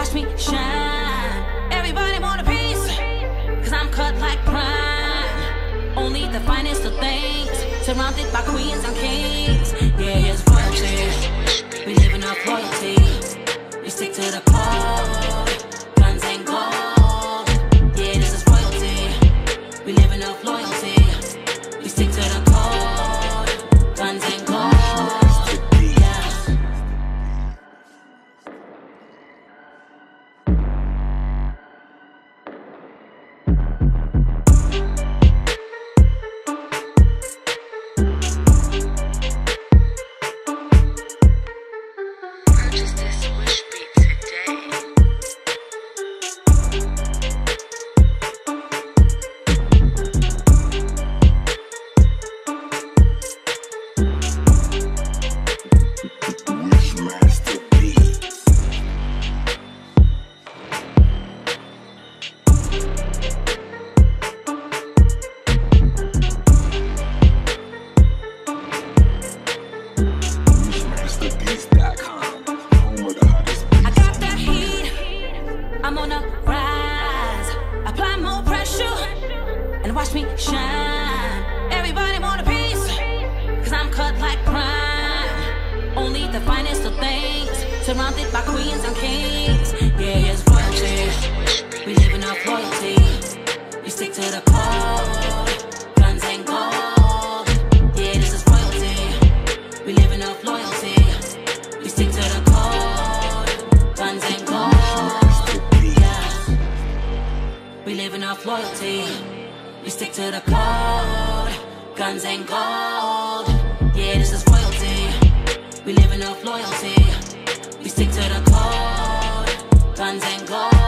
watch me shine. Everybody want a piece, cause I'm cut like prime. Only the finest of things, surrounded by queens and kings. Yeah, it's royalty. We living off loyalty. We stick to the code, guns and gold. Yeah, this is royalty. We living off loyalty. We stick to the code, guns and gold. I'm on a rise, apply more pressure, and watch me shine. Everybody want a piece, cause I'm cut like prime. Only the finest of things, surrounded by queens and kings. Yeah, it's royalty. We living off loyalty. We stick to the code, guns and gold. Yeah, this is royalty. We living off loyalty. We stick to the code, guns and gold. We living off loyalty. We stick to the code, guns and gold. Yeah, this is royalty. We living off loyalty. We stick to the code, guns and gold.